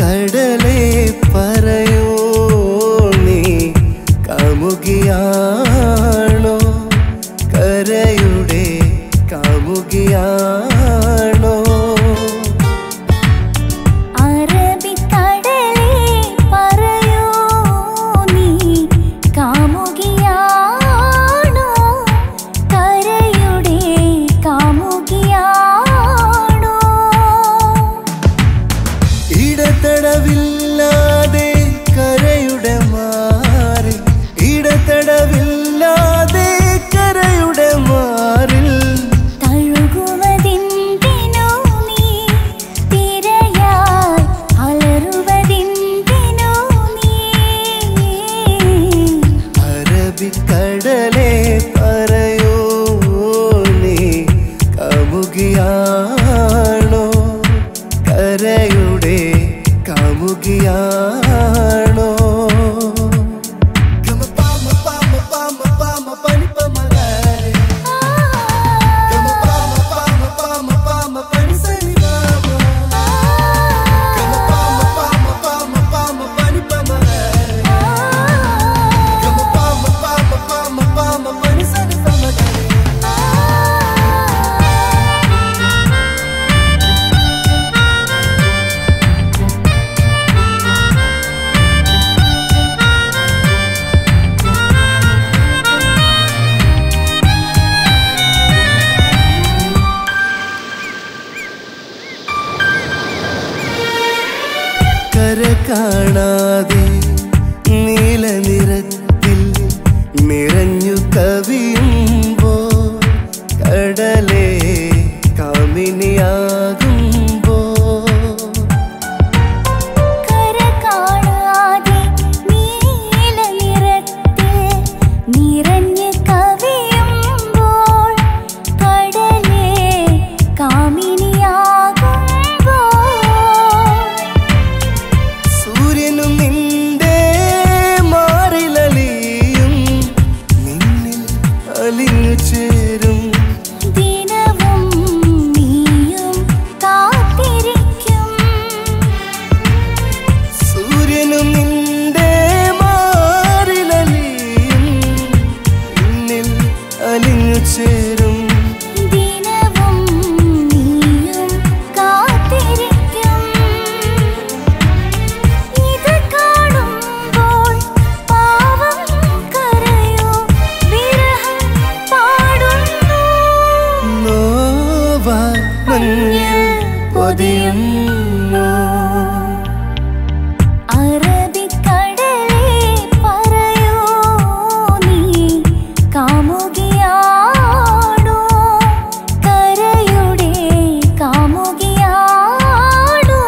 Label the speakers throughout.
Speaker 1: അറബിക്കടലേ പറയൂ നീ കാമുകിയാണോ കരയുടെ കാമുകിയാണോ
Speaker 2: അറബിക്കടലേ പറയൂ നീ കാമുകിയാണോ കരയുടെ കാമുകിയാണോ
Speaker 1: ഇടതടവില്ലാതെ കരയുടെ മാറിൽ ഇടതടവില്ലാതെ കരയുടെ മാറിൽ
Speaker 2: തഴുകുവതിന്തിനു നീ തിരയായി അലറുവതിന്തിനു നീ
Speaker 1: അറബിക്കടലേ പറയൂ നീ കാമുകിയാണോ കരയുടെ കാമുകിയാണോ കര കാണാതെ നീലനിറത്തിൽ നിറഞ്ഞു കവിയുമ്പോൾ കടലേ കാമിനിയാകുമ്പോൾ
Speaker 2: കര കാണാതെ നീലനിറത്തിൽ നിറഞ്ഞു കവിയുമ്പോൾ കടലേ കാമിനിയാകുമ്പോൾ
Speaker 1: സൂര്യനും നിന്റെ മാറിലലിയും നിന്നിൽ അലിഞ്ഞു ചേരും
Speaker 2: ദിനവും നീയും കാത്തിരിക്കും
Speaker 1: സൂര്യനും നിന്റെ മാറിലലിയും നിന്നിൽ അലിഞ്ഞു ചേരും
Speaker 2: ദിനവും നീയും കാത്തിരിക്കും ഇത് കാണുമ്പോൾ പാവം കരയോ വിരഹം പാടുന്നു
Speaker 1: നോവാൻ മഞ്ഞിൽ പൊതിയുന്നു
Speaker 2: അറബിക്കടലേ പറയൂ നീ കാമുകിയാണോ കരയുടെ കാമുകിയാണോ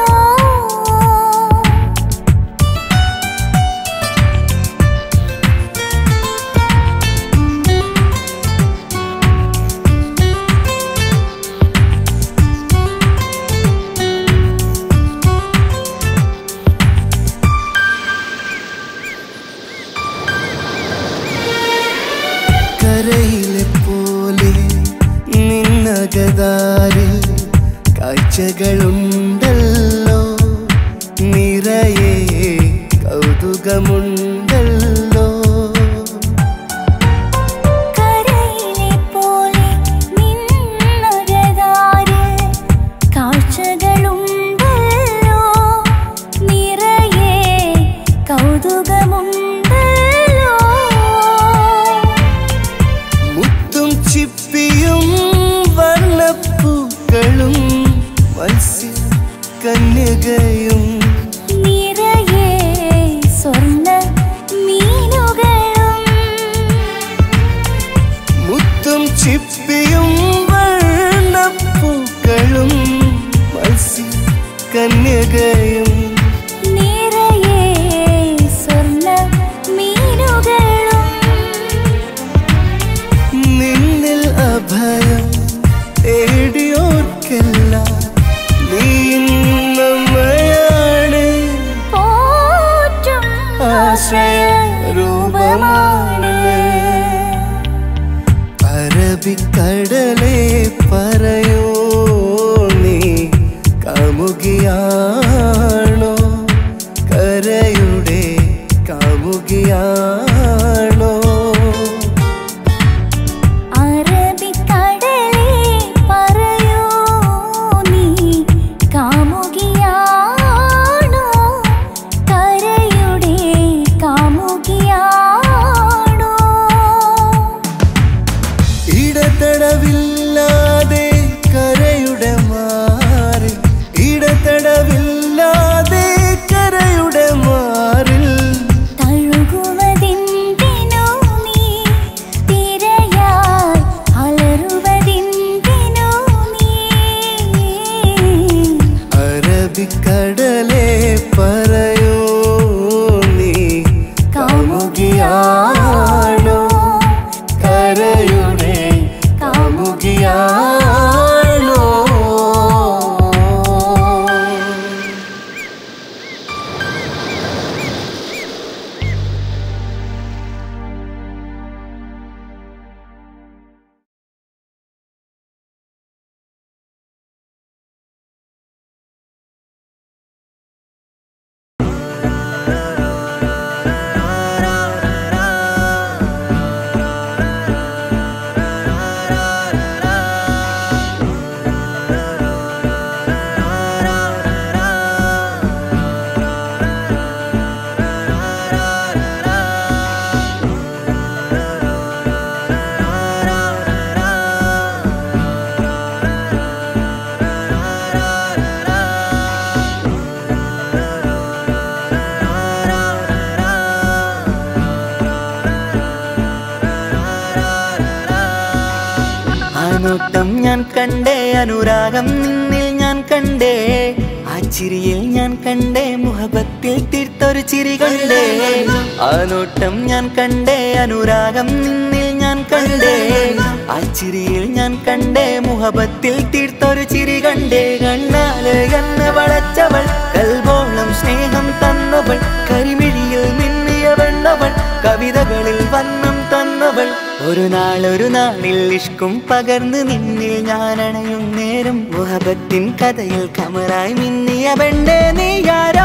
Speaker 1: കരയിലെ പോലെ നിന്നകതാരിൽ കാഴ്ചകളുണ്ടല്ലോ നിറയെ കൗതുകമുണ്ടല്ലോ
Speaker 2: കരയിലെ പോലെ നിന്നകതാരിൽ കാഴ്ചകളുണ്ടല്ലോ നിറയെ കൗതുകമുണ്ടല്ലോ
Speaker 1: മുത്തും ചിപ്പിയും വർണ്ണപ്പൂക്കളും മത്സ്യ കന്യകയും
Speaker 2: നിറയെ സ്വർണ്ണ മീനുകളും
Speaker 1: മുത്തും ചിപ്പിയും വർണ്ണപ്പൂക്കളും മത്സ്യ കന്യകയും
Speaker 2: നിറയെ സ്വർണ്ണ മീനുകളും
Speaker 1: നിന്നിൽ അഭയം തേടിയോർക്കെല്ലാം നീ നമ്മയാണ്
Speaker 2: പോറ്റും
Speaker 1: ആശ്രയ രൂപമാണ് അറബിക്കടലേ പറയൂ നീ കാമുകിയാണോ അറബിക്കടലേ പറയൂ നീ കാമുകിയാണോ കരയുടെ കാമുകിയാണോ
Speaker 3: നോട്ടം ഞാൻ കണ്ടേ അനുരാഗം നിന്നിൽ ഞാൻ കണ്ടേ ആ ചിരിയിൽ ഞാൻ കണ്ടേ മുഹബത്തിൽ തീർത്തൊരു ചിരി കണ്ടേ ആ നോട്ടം ഞാൻ കണ്ടേ അനുരാഗം നിന്നിൽ ഞാൻ കണ്ടേ ആ ചിരിയിൽ ഞാൻ കണ്ടേ മുഹബത്തിൽ തീർത്തൊരു ചിരി കണ്ടേ കണ്ണാല് എന്നെ വളച്ചവൾ കൽബോളം സ്നേഹം തന്നവൾ കരിമിഴിയിൽ മിന്നിയ വെണ്ണവൾ കവിതകളിൽ വന്നം തന്നവൾ ഒരു നാളിൽ ഇഷ്കും പകർന്ന് നിന്നിൽ ഞാൻ അണയും നേരം മുഹബത്തിൻ കഥയിൽ കമറായി മിന്നിയ പെണ്ണേ നീയാരോ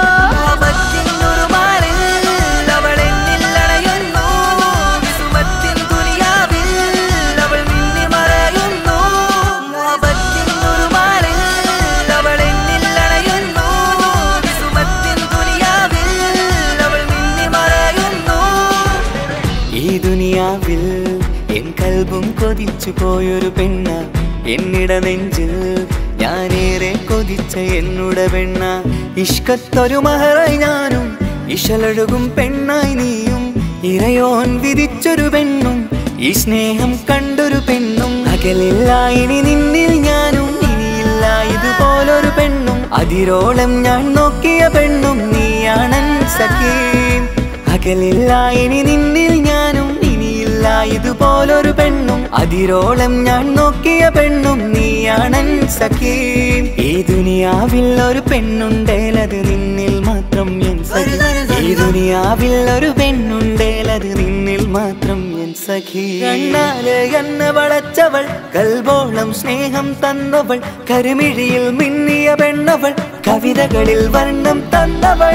Speaker 3: ഈ ദുനിയാവിൽ എൻ കൽബും കൊതിച്ചു പോയൊരു പെണ്ണ എന്നിട നെഞ്ചിൽ ഞാനേറെ കൊതിച്ച എന്നുടെ പെണ്ണ ഇഷ്കത്തൊരു മഹറായി ഞാനും ഇശലൊഴുകും പെണ്ണായി നീയും ഇറയോൻ വിധിച്ചൊരു പെണ്ണും ഈ സ്നേഹം കണ്ടൊരു പെണ്ണും അകലില്ല ഇനി നിന്നിൽ ഞാനും ഇനിയില്ല ഇതുപോലൊരു പെണ്ണും അതിരോളം ഞാൻ നോക്കിയ പെണ്ണും നീയാണൻ സഖീ അകലില്ല ഇനി നിന്നിൽ ഞാനും ഇനിയില്ല ഇതുപോലൊരു പെണ്ണും അതിരോളം ഞാൻ നോക്കിയ പെണ്ണും നീയാണൻ സഖീ ഈ ദുനിയാവിൽ ഒരു പെണ്ണുണ്ടേലത് നിന്നിൽ മാത്രം എൻ സഖി ഈ ദുനിയാവിൽ ഒരു പെണ്ണുണ്ടേലത് നിന്നിൽ മാത്രം എൻ സഖി കണ്ണാല് എന്നെ വളച്ചവൾ കൽബോളം സ്നേഹം തന്നവൾ കരുമിഴിയിൽ മിന്നിയ പെണ്ണവൾ കവിതകളിൽ വർണ്ണം തന്നവൾ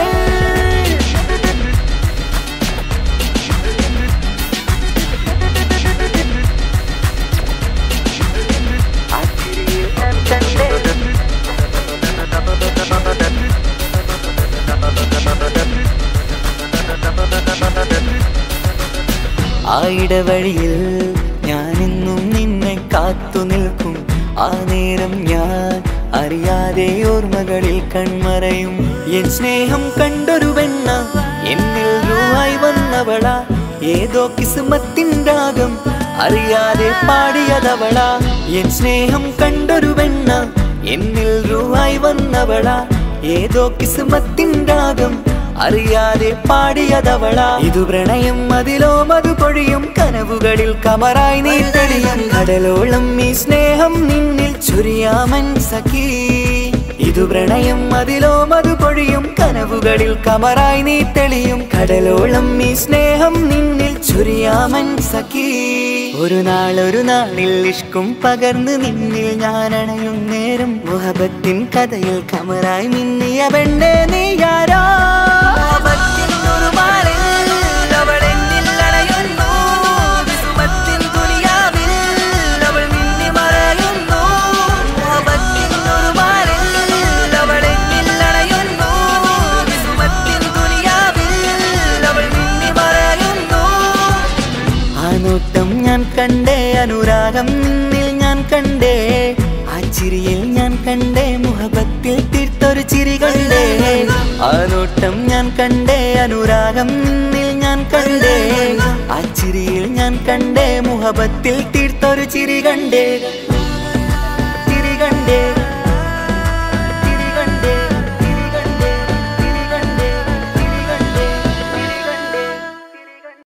Speaker 3: ആ ഇടവഴിയിൽ ഞാനെന്നും നിന്നെ കാത്തു നിൽക്കും ആ നേരം ഞാൻ അറിയാതെ ഓർമ്മകളിൽ കൺമറയും എൻ സ്നേഹം കണ്ടൊരു പെണ്ണ എന്നിൽ റൂഹായി വന്നവളാ ഏതോ കിസ്മത്തിൻ രാഗം അറിയാതെ പാടിയതവളാ എൻ സ്നേഹം കണ്ടൊരു പെണ്ണ എന്നിൽ റൂഹായി വന്നവളാ ഏതോ കിസ്മത്തിൻ രാഗം അറിയാതെ പാടിയതവളാ ഇതു പ്രണയം അതിലോ മധു പൊഴിയും കനവുകളിൽ കമറായി നീ തെളിയും കടലോളം ഈ സ്നേഹം നിന്നിൽ ചൊരിയാമൻ സഖീ ഇതു പ്രണയം അതിലോ മധു പൊഴിയും കനവുകളിൽ കമറായി നീ തെളിയും കടലോളം ഈ സ്നേഹം നിന്നിൽ ചൊരിയാമൻ സഖീ ഒരു നാളിൽ ഇഷ്കും പകർന്ന് നിന്നിൽ ഞാൻ അണയും നേരം മുഹബത്തിൻ കഥയിൽ കമറായി മിന്നിയ പെണ്ണേ നീയാരോ നോട്ടം ഞാൻ കണ്ടേ അനുരാഗം നിന്നിൽ ഞാൻ കണ്ടേ ആ ചിരിയിൽ ഞാൻ കണ്ടേ മുഹബത്തിൽ തീർത്തൊരു ചിരി കണ്ടേ ആ നോട്ടം ഞാൻ കണ്ടേ അനുരാഗം നിന്നിൽ ഞാൻ കണ്ടേ ആ ചിരിയിൽ ഞാൻ കണ്ടേ മുഹബത്തിൽ തീർത്തൊരു ചിരി കണ്ടേ